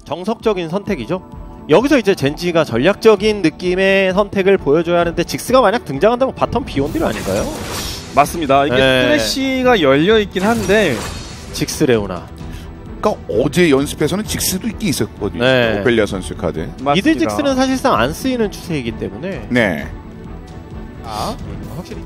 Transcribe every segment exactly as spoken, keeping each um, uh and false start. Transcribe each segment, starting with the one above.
정석적인 선택이죠. 여기서 이제 젠지가 전략적인 느낌의 선택을 보여줘야 하는데 직스가 만약 등장한다면 바텀 비욘딜 아닌가요? 맞습니다. 이게 네. 스레시가 열려있긴 한데 직스 레오나. 그러니까 어제 연습에서는 직스도 있긴 있었거든요. 네. 오펠리아 선수 카드. 맞습니다. 미드 직스는 사실상 안 쓰이는 추세이기 때문에 네. 아, 확실히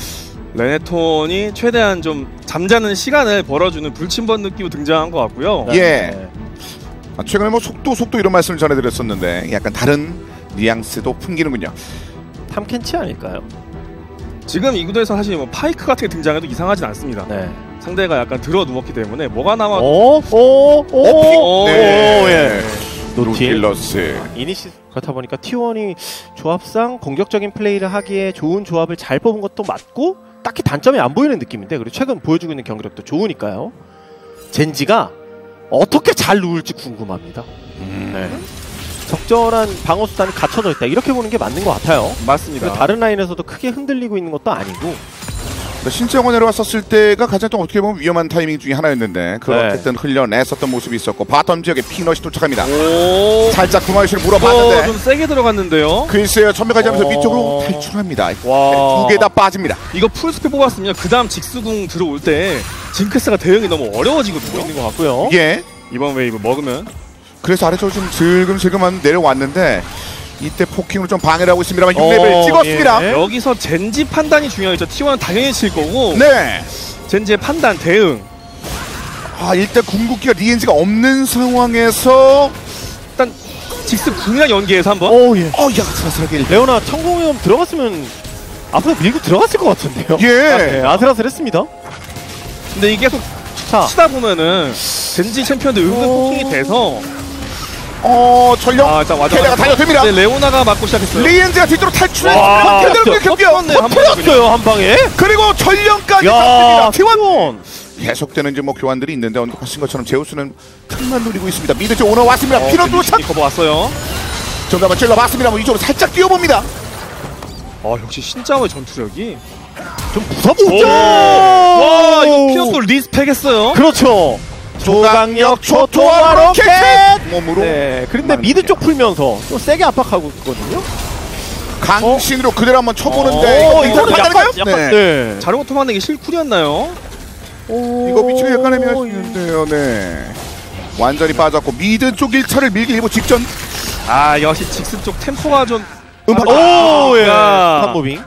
레네톤이 최대한 좀 잠자는 시간을 벌어주는 불침번 느낌으로 등장한 것 같고요. 네. 예. 아, 최근에 뭐 속도 속도 이런 말씀을 전해드렸었는데 약간 다른 뉘앙스도 풍기는군요. 탐켄치 아닐까요? 지금 이 구도에서 사실 뭐 파이크 같은 게 등장해도 이상하진 않습니다. 네. 상대가 약간 들어 누웠기 때문에 뭐가 나와. 오, 오, 오, 오, 네. 오, 예. 노틸러스. 이니시 그렇다 보니까 티 원이 조합상 공격적인 플레이를 하기에 좋은 조합을 잘 뽑은 것도 맞고 딱히 단점이 안 보이는 느낌인데 그리고 최근 보여주고 있는 경기력도 좋으니까요. 젠지가 어떻게 잘 누울지 궁금합니다. 음. 네. 적절한 방어 수단이 갖춰져 있다 이렇게 보는 게 맞는 것 같아요. 맞습니다. 다른 라인에서도 크게 흔들리고 있는 것도 아니고 신정원 내려왔었을 때가 가장 좀 어떻게 보면 위험한 타이밍 중에 하나였는데 그걸 네. 어쨌든 흘려냈었던 모습이 있었고 바텀 지역에 피넛이 도착합니다. 오, 살짝 구마유씨를 어, 물어봤는데 좀 세게 들어갔는데요. 글쎄요 전멸까지 하면서 어... 위쪽으로 탈출합니다. 와. 두 개 다 빠집니다. 이거 풀스페 뽑았으면 그 다음 직수궁 들어올 때 징크스가 대응이 너무 어려워지거든요. 있는 것 같고요. 예. 이번 웨이브 먹으면 그래서 아래쪽으로 좀 슬금슬금 내려왔는데 이때 포킹으로 좀 방해를 하고 있습니다만 육 레벨 어, 찍었습니다. 예. 여기서 젠지 판단이 중요하죠. 티 원은 당연히 칠 거고 네. 젠지의 판단, 대응. 아 일단 궁극기가 리엔지가 없는 상황에서 일단 직스 궁이랑 연계해서 한번. 오, 예. 어야 아슬아슬하게 레오나 천공위험 들어갔으면 앞으로 밀고 들어갔을 것 같은데요. 예. 아, 네, 아슬아슬했습니다. 근데 이게 계속 자, 치다 보면은 젠지 챔피언들 은근 오. 포킹이 돼서 어 전력 아, 일단 와자. 캐리가 달려듭니다. 네, 레오나가 맞고 시작했어요. 리엔지가 뒤쪽으로 와, 탈출했습니다. 그대로 긁혔고요. 한 번에 터졌어요 한 방에. 그리고 전령까지 야, 갔습니다. 티원 티원. 계속되는 이제 뭐 교환들이 있는데 언급하신 것처럼 제우스는 틈만 노리고 있습니다. 미드 쪽 오너 왔습니다. 어, 피넛 도착. 커버 왔어요. 정답은 찔러봤습니다. 뭐 이쪽으로 살짝 뛰어봅니다. 아, 역시 신짜오의 전투력이. 좀 무섭죠. 와, 이거 피넛도 리스펙했어요. 그렇죠. 조강력 초토화 로켓. 몸으로. 네. 그런데 미드 쪽 풀면서 또 세게 압박하고 있거든요. 강신으로 그대로 한번 쳐보는데 어, 이거 이거는 판단할까요? 약간, 약간 네. 네. 자르고 토막내기 실쿨이었나요? 이거 위치가 약간 애매할 수 있는데요. 네. 완전히 빠졌고 미드 쪽 일 차를 밀기 일보 직전. 아, 역시 직스 쪽 템포가 좀. 음파. 오, 예. 아. 한무빙.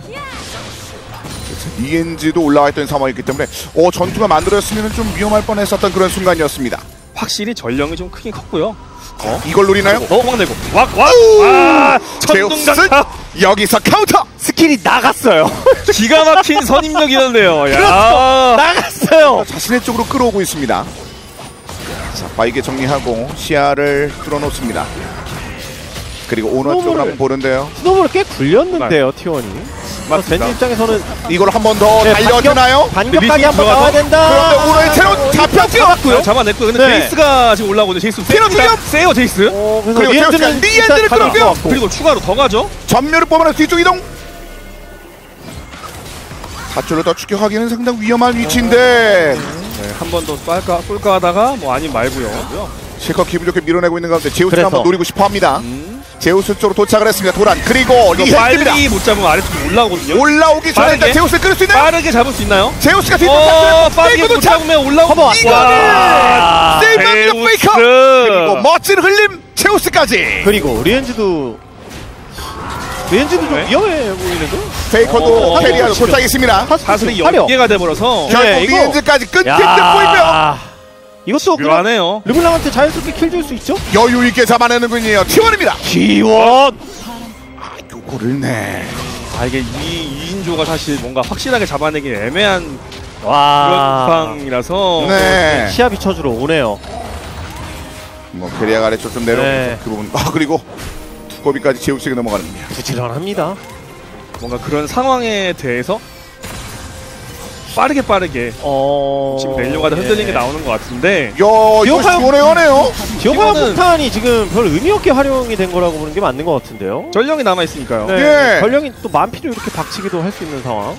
이엔지도 올라와 있던 상황이기 때문에 어 전투가 만들어졌으면 좀 위험할 뻔했었던 그런 순간이었습니다. 확실히 전령이 좀 크긴 컸고요. 어? 이걸 노리나요? 어, 토막내고. 왁, 왁! 아우! 아, 제우스 천둥강타! 여기서 카운터. 스킬이 나갔어요. 기가 막힌 선임력이던데요. 야. 나갔어요. 자신의 쪽으로 끌어오고 있습니다. 자, 바이게 정리하고 시야를 뚫어놓습니다. 그리고 오너 쪽으로 한번 보는데요. 스노볼을 꽤 굴렸는데요, 티원이. 젠지 입장에서는 이걸 한 번 더 네, 달려주나요? 반격까지 한번 들어가서? 나와야 된다. 그런데 오너의 테러 잡혔죠? 잡았고요. 잡아냈고. 근데 네. 제이스가 지금 올라오고 있는데 제이스 피넛 세요. 세요, 제이스. 어, 그래서 그리고 제우스가 리엔드는 리엔드를 일단 가져올 끌었고요. 것 같고. 그리고 추가로 더 가죠. 전멸을 뽑아내 뒤쪽 이동. 사줄로 더 추격하기는 상당히 위험한 위치인데 네, 한 번 더 쏠까, 쏠까 하다가 뭐 아니 말고요. 실컷 기분 좋게 밀어내고 있는 가운데 제우스를 그래서. 한번 노리고 싶어합니다. 음. 제우스 쪽으로 도착을 했습니다. 도란 그리고 이거 리엔드입니다. 빨리 못 잡으면 아래쪽으로 올라오거든요. 올라오기 전에 일단 빠르게? 제우스를 끌을 수 있나요? 빠르게 잡을 수 있나요? 제우스가 뒤쪽 어, 탑 빠르게 페이크 못 도착. 잡으면 올라오고. 커버. 와. 세이브합니다 페이커. 그리고 멋진 흘림 제우스까지. 그리고 리엔즈도 리엔즈도 좀 네. 위험해 보이는데? 페이커도 어, 캐리하러 지금. 도착했습니다. 사슬이 화려. 연계가 돼버려서 네, 결국 이거- 리엔즈까지 끊긴 듯 야. 보이고요. 이것도 그냥 묘하네요. 르블랑한테 자연스럽게 킬 줄 수 있죠? 여유 있게 잡아내는군요. 티원입니다. 기원. 아, 요거를 네. 아, 이게 이 이 인조가 사실 뭔가 확실하게 잡아내기 애매한 와. 그런 상황이라서. 네. 시야 비춰주러 오네요. 뭐 캐리아 아래쪽 좀 내려 네. 그 부분. 아 그리고 두꺼비까지 제우스에게 넘어가는군요. 부지런합니다. 뭔가 그런 상황에 대해서 빠르게 빠르게 어. 지금 내려고 하다 흔들리는 게 네. 나오는 것 같은데. 야 이거 기억하요- 시원해하네요. 기어가요 이거는- 폭탄이 지금 별 의미 없게 활용이 된 거라고 보는 게 맞는 것 같은데요. 전령이 남아있으니까요. 네. 예. 전령이 또 만피로 이렇게 박치기도 할 수 있는 상황.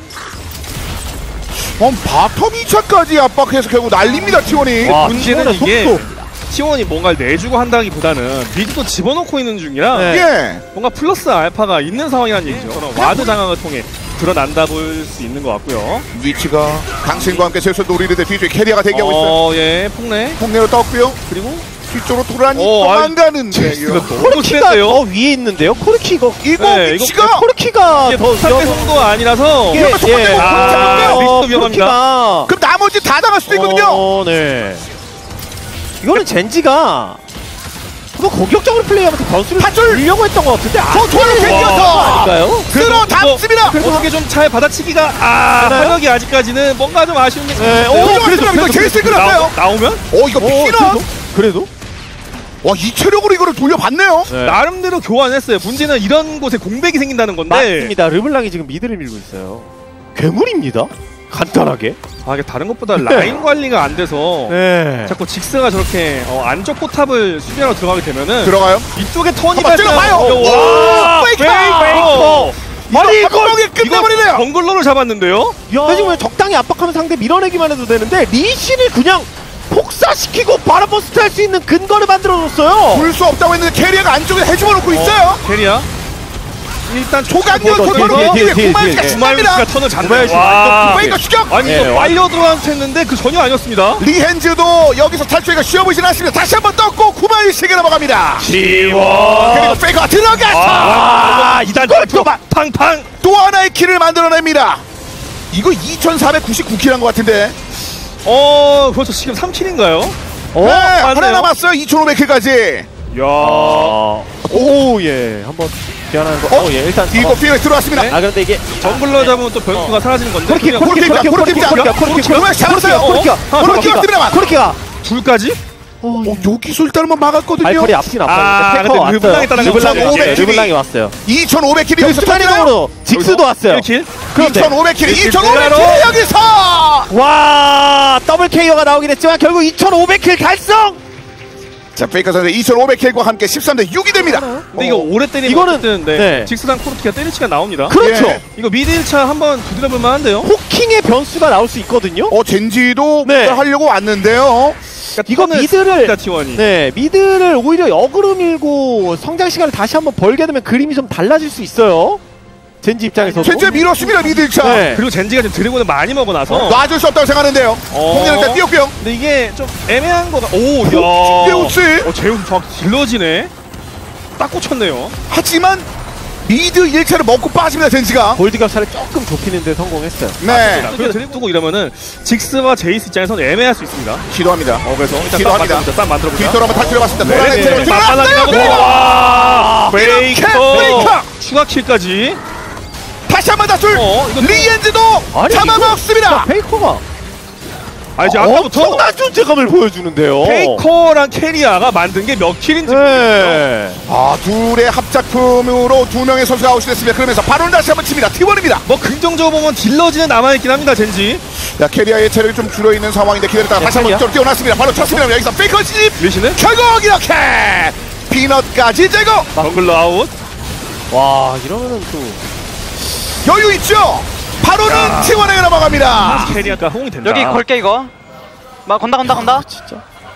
어, 바텀 이 차까지 압박해서 결국 날립니다 티원이. 와, 문제는 티원의 이게 속도. 티원이 뭔가를 내주고 한다기보다는 미드도 집어넣고 있는 중이라 네. 예. 뭔가 플러스 알파가 있는 상황이라는 얘기죠. 와드 장악을 통해 드러난다 볼 수 있는 것 같고요. 위치가 강신과 함께 슬슬 노리는데 뒤쪽에 캐리어가 대기하고 있어요. 어, 예, 폭내. 폭내로 떴고요. 그리고 뒤쪽으로 돌아니 어, 도망가는데요. 너무 코르키가 센데요? 더 위에 있는데요. 코르키 이거 이거 네, 위치가 이거 코르키가 이게 더 폭탄 배송도 아니라서 이게 이러면 첫 번째 예. 공 아, 잡으면 리스크도 위험합니다. 코르키가 그럼 나머지 다 당할 수도 있거든요. 어, 네. 이거는 젠지가 한번 공격적으로 플레이하면서 변수를 밧줄! 주려고 했던 것 같은데 저 돌을 당겨서 아닐까요? 쓸어 담습니다. 어떻게 좀 잘 받아치기가 아 되나요? 화력이 아직까지는 뭔가 좀 아쉬운 게 네, 오, 오, 그래도 이거 제일 세게 났어요. 나오면 어 이거 오, 피나. 그래도? 그래도? 와 이 체력으로 이거를 돌려봤네요. 네. 나름대로 교환했어요. 문제는 이런 곳에 공백이 생긴다는 건데 맞습니다. 르블랑이 지금 미드를 밀고 있어요. 괴물입니다. 간단하게. 아 이게 다른 것보다 라인 관리가 안 돼서 네. 자꾸 직스가 저렇게 어, 안쪽 포탑을 수비하러 들어가게 되면은 들어가요. 이쪽에 턴이 한번 찔러봐요. 와 페이커! 페이커 아니 이거 이거 명에 끝내버리네요. 정글러를 잡았는데요. 야, 지금 적당히 압박하면 상대 밀어내기만 해도 되는데 리신을 그냥 폭사시키고 바라버스트 할 수 있는 근거를 만들어줬어요. 볼 수 없다고 했는데 캐리어가 안쪽에 해집어 놓고 있어요. 캐리야 일단 조각력 어, 돌파로 뒤에, 뒤에, 뒤에 뒤에, 구마유시가 뒤에. 신납니다. 구마유시가 턴을 잡네. 구마유시 와 페이커 추격. 아니 예, 이거 빨려 들어간 했는데 그 전혀 아니었습니다. 리헨즈도 여기서 탈출가 쉬어보진 않습니다. 다시 한번 떴고 구마유시가 넘어갑니다. 지워 그리고 페이커가 들어가서 아 이단 또 팡팡 또 하나의 킬을 만들어냅니다. 이거 이천사백구십구 킬 한 것 같은데. 어 그렇죠. 지금 삼 킬인가요? 어? 네, 하나 맞네요. 남았어요. 이천오백 킬까지. 야 아, 오, 예. 한번 기한하는 거. 어? 어, 예. 일단. 이거 어. 피해 들어왔습니다. 아, 그런데 이게. 정글러 잡으면 또 변수가 사라지는 건데 코르키, 그냥 코르키, 코르키입니다. 코르키, 코르키, 코르키입니다. 코르키, 코르키, 코르키 잡았어요. 코르키가, 코르키가 코르키가, 왔습니다만. 코르키가. 둘까지? 어, 어, 여기서 일단 한번 막았거든요. 알콜이 앞뒤는 아, 앞서는데 근데 페커 르블랑이 왔어요. 따라가고 르블랑이 있어요. 왔어요. 오백 킬이. 르블랑이 왔어요. 이천오백 킬이 여기서 터지나요? 순간적으로 직스도 왔어요. 일 킬? 그런데 이천오백 킬이 일 킬 이천오백 킬이 들어가러. 여기서. 와, 더블 케이오가 나오긴 했지만 결국 이천오백 킬 달성. 자, 페이커 선수 이천오백 킬과 함께 십삼 대 육이 됩니다. 근데 이거 오래 때리면 이거는- 어쨌든 네. 네. 직스랑 코르키가 때리치가 나옵니다. 그렇죠. 예. 이거 미드 일 차 한번 두드려볼 만한데요. 호킹의 변수가 나올 수 있거든요. 어, 젠지도 네. 하려고 왔는데요. 이거 미드를 티원이 네, 미드를 오히려 역으로 밀고 성장 시간을 다시 한번 벌게 되면 그림이 좀 달라질 수 있어요. 젠지 입장에서도. 젠지 밀었습니다. 미드 일 차. 네. 그리고 젠지가 지금 드래곤을 많이 먹어놔서 놔줄 수 없다고 생각하는데요. 어. 공략 일단 띄웠고요. 근데 이게 좀 애매한 거가 오, 야. 제우스. 어, 제우스 정확히 딜러지네. 딱 꽂혔네요. 하지만 미드 일 차를 먹고 빠집니다. 젠지가. 골드 격차를 조금 좁히는데 성공했어요. 네. 그래서 드래곤 두고 이러면은 직스와 제이스 입장에서는 애매할 수 있습니다. 시도합니다. 어, 그래서 일단 싹 시도합니다. 만들어보자. 싹 만들어보자. 뒤돌아 한번 탈출해봤습니다. 네, 노란색 네. 채로 맞바닥이 들어왔어요. 나고 그리고 와, 이렇게 페이커 페이커. 추가 킬까지. 다시 한번 탈출. 어, 이거 리엔즈도 아니, 잡아먹습니다. 페이커가 아 이제 어, 아까부터 엄청난 존재감을 보여주는데요. 페이커랑 캐리아가 만든 게 몇 킬인지 네. 아, 둘의 합작품으로 두 명의 선수가 아웃이 됐습니다. 그러면서 바로 다시 한번 칩니다. 티원입니다. 뭐 긍정적으로 보면 딜러지는 남아있긴 합니다. 젠지 자, 캐리아의 체력이 좀 줄어있는 상황인데 기다렸다가 네, 다시 한번 캐리아. 좀 뛰어났습니다. 바로 쳤습니다. 여기서 페이커 진입. 리시는 결국 이렇게 피넛까지 제거. 정글러 아웃. 와, 이러면은 또 여유 있죠. 바로는 티원에게 넘어갑니다. 캐리아가 호응이 된다. 여기 걸게 이거. 막 건다 건다 건다. 진짜.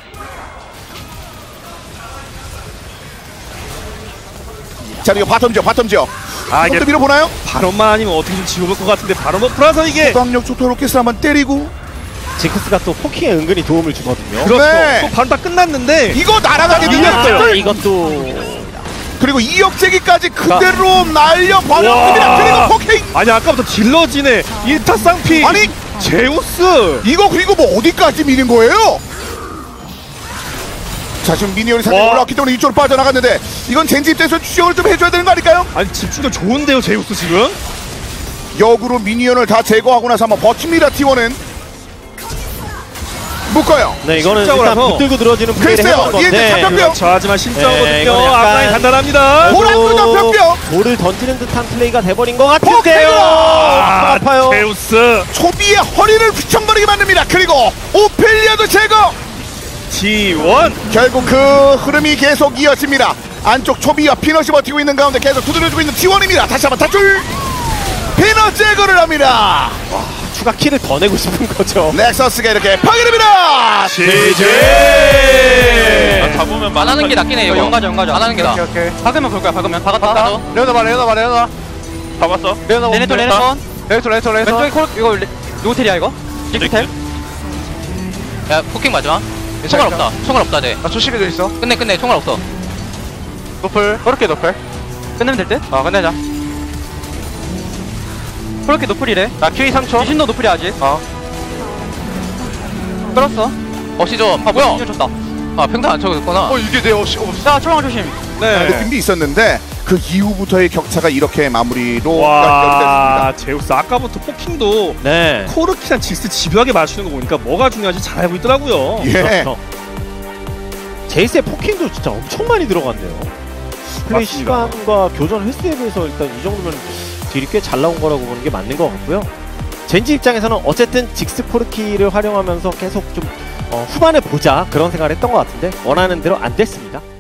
자, 이거 바텀 지역, 바텀 지역. 아 이게 이것도 밀어보나요? 바론만 아니면 어떻게 좀 지워볼 것 같은데 바론 오프라서 이게 광역 초토 로켓을 한번 때리고 징크스가 또 포킹에 은근히 도움을 주거든요. 그렇죠. 네. 또 바론 다 끝났는데 이거 날아가게 밀렸어요. 아, 이것도 그리고 이역제기까지 그대로 날려버렸습니다. 와. 그리고 포킹. 아니 아까부터 딜러진의 일타 쌍피 아니 제우스 이거 그리고 뭐 어디까지 미는 거예요? 자, 지금 미니언이 상당히 와. 올라왔기 때문에 이쪽으로 빠져나갔는데 이건 젠지 입장에서 추적을 좀 해줘야 되는 거 아닐까요? 아니 집중력 좋은데요 제우스 지금. 역으로 미니언을 다 제거하고 나서 한번 버팁니다. 티원은 묶어요. 네, 이거는 진짜 일단 올라서. 붙들고 들어지는 플레이를 글쎄요, 해본 이제 건데 잠깐- 그렇죠. 하지만 신짜거든요. 네, 이건 약간- 앞라인 간단합니다. 볼- 보라도 잡혔고요. 볼을 던지는 듯한 플레이가 돼버린 것 같은데요. 포켓으로! 아, 아파요. 제우스 초비의 허리를 휘청거리게 만듭니다. 그리고 오펠리아도 제거. 지원. 결국 그 흐름이 계속 이어집니다. 안쪽 초비와 피넛이 버티고 있는 가운데 계속 두드려주고 있는 티원입니다. 다시 한번 탈출. 피넛 제거를 합니다. 추가 킬을 더 내고 싶은 거죠. 넥서스가 이렇게 파괴됩니다. 제제. 아, 잡으면 안 하는 게 낫긴 해. 이거 연가죠, 연가죠. 안 하는 게 나아. 오케이 오케이. 박으면 볼 거야, 박으면. 박았다. 봤다. 레오나 봐 레오나 봐 레오나. 잡았어. 레오나 레네톤, 레네톤. 레네톤 레네톤 레네톤. 왼쪽에 콜, 이거 레- 노텔이야, 이거? 딕스텔? 야, 포킹 맞아. 총알 없다. 총알 없다, 쟤. 나 조식에도 있어. 끝내, 끝내. 총알 없어. 노플. 그렇게 노플. 끝내면 될 듯? 어 끝내자. 그렇게 노플이래. 나 큐이 삼 초. 귀신도 노플이야, 아직. 어. 끌었어. 어시 좀. 아, 뭐야? 줬다. 아, 평타 안 쳐줬구나. 어 이게 내 없이 없. 야, 초랑 조심. 네. 느낌도 있었는데 그 이후부터의 격차가 이렇게 마무리로 와, 제우스 아까부터 포킹도 네. 코르키랑 직스 집요하게 맞추는 거 보니까 뭐가 중요한지 잘 알고 있더라고요. 예. 그렇죠. 제이스의 포킹도 진짜 엄청 많이 들어간대요. 플레이 맞습니다. 시간과 교전 횟수에 비해서 일단 이 정도면 딜이 꽤 잘 나온 거라고 보는 게 맞는 것 같고요. 젠지 입장에서는 어쨌든 직스 포르키를 활용하면서 계속 좀 어, 후반에 보자 그런 생각을 했던 것 같은데 원하는 대로 안 됐습니다.